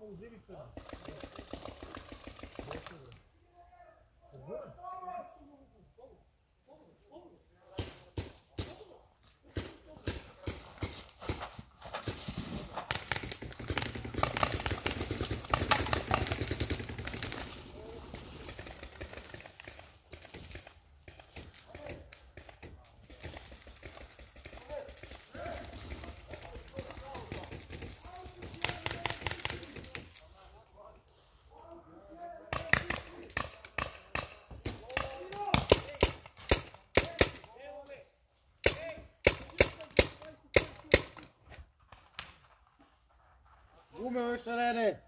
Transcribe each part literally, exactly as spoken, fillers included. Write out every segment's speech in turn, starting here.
Gume još arene!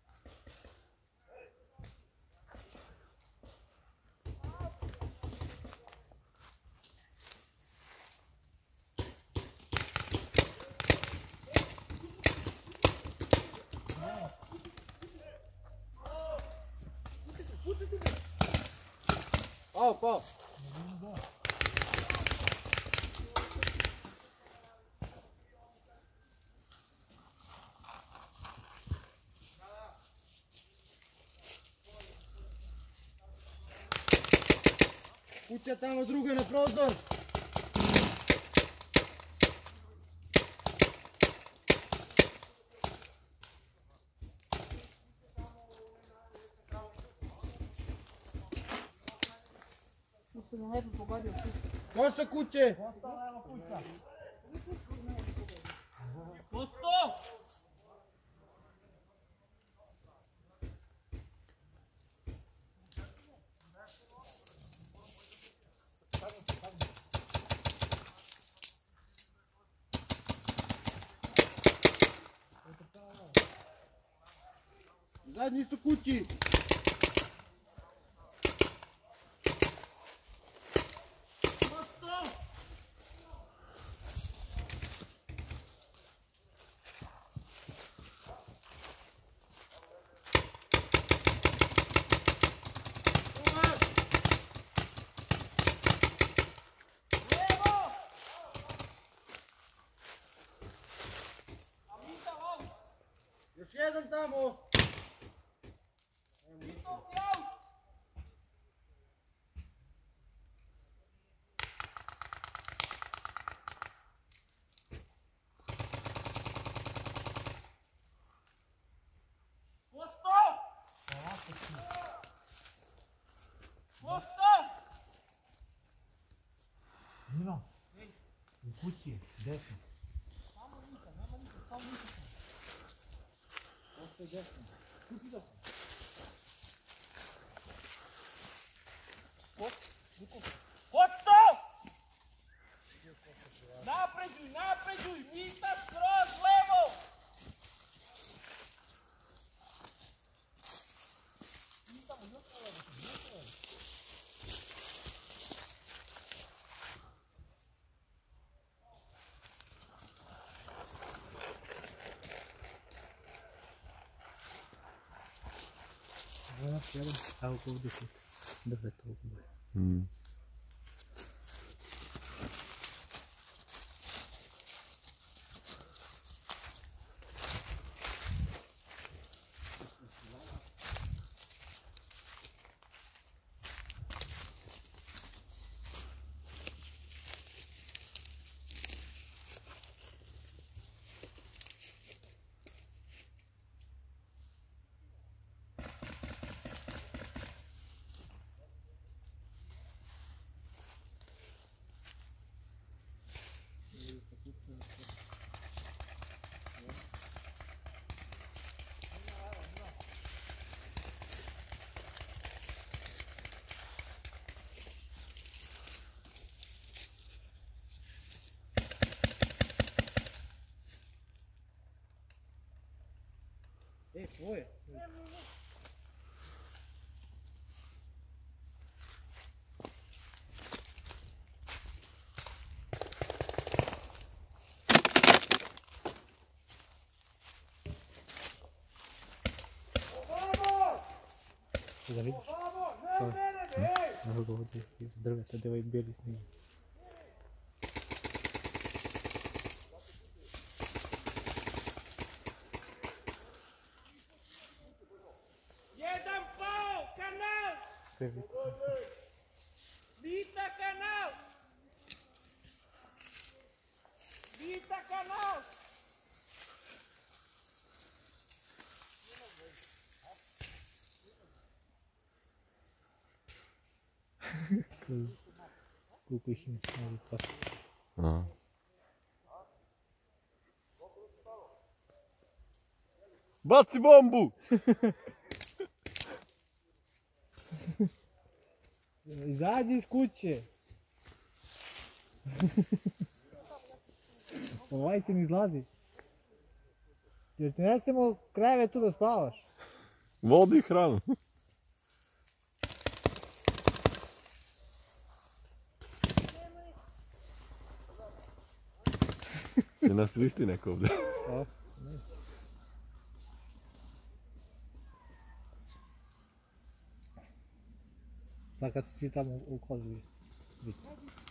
Pao, pao! Kuća tamo druga na prozor! Koša kuće! Posto! Zadnji su kući! Još jedan tamo! Nino, u kući je, desno. Samo nika, nema nika, samo nika. Ostaje desno. Kući desno. Posto! Napređuj, napređuj, Mita skroz levo! Mita mu još levo, još levo. Evo ovdje se drže toliko bolje. E, tvoje. Ti ga vidiš? Evo ga ovdje iz drveta gdje ovaj bijeli snijeg. tebi. Mita kanal! Mita kanal! Koliko ih ima, ali pa. Aha. Baci bombu! Izađi iz kuće. Ovaj se mi izlazi. Jer ti nesemo krajeve tu da spavaš. Vodi hranu. Će nas listi neko ovdje. O, sad kad si tamo u kozu.